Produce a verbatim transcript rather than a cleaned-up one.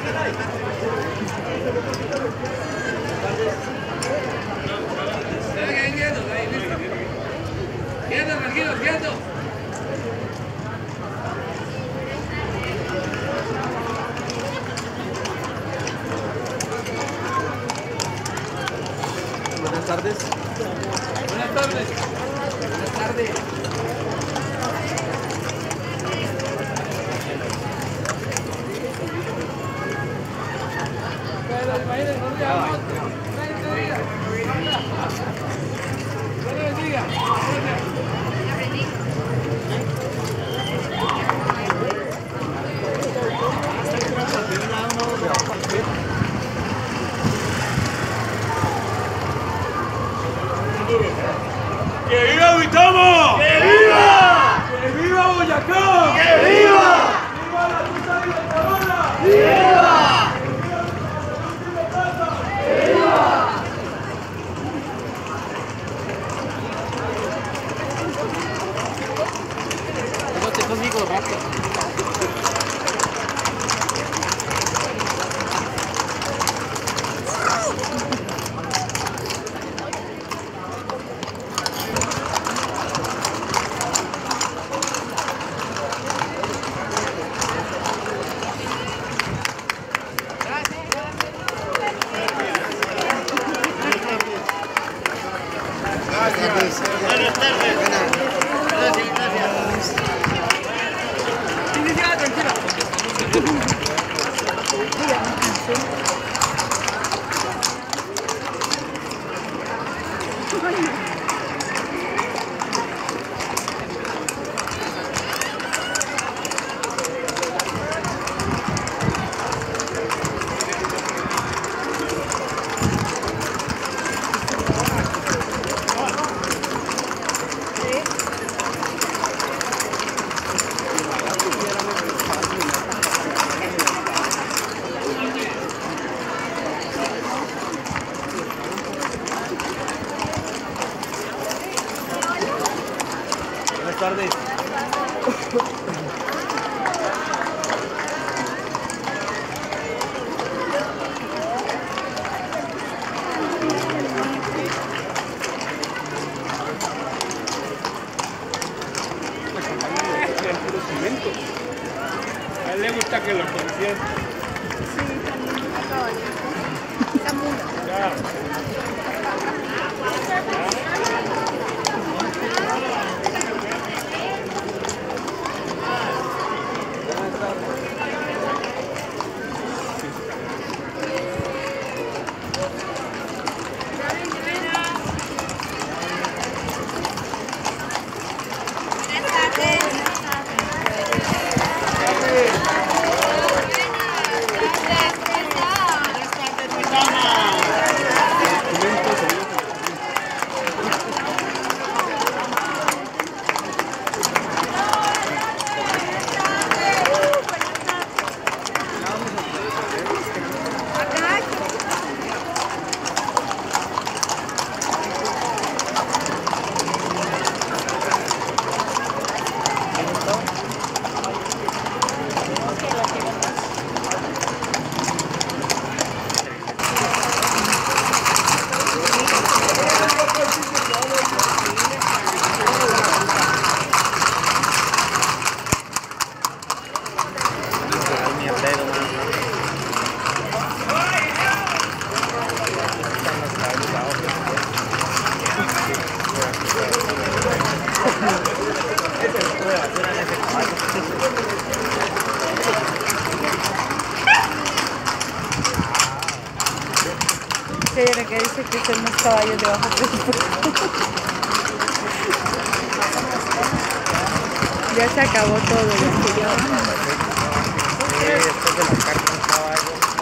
Quieto, tranquilo, quieto. Buenas tardes. Buenas tardes. Buenas tardes. Pero imagínense, no diga más. Dios le bendiga. ¡Que viva Huitamo! ¡Que viva! ¡Que viva Boyacá! ¡Que viva! ¡Viva la Junta Libertadora! ¡Viva! ¡Viva! Quédate conmigo rápido. Buenas tardes. Gracias, gracias. Sí, sí, sí, tranquila. Buenas tardes. A él le gusta que lo consientan. Sí, también a caballo. Esa mula. Que hay que dice que son unos caballos de bajo presupuesto. Ya se acabó todo, ya se lleva. Sí, después de la carne un caballo.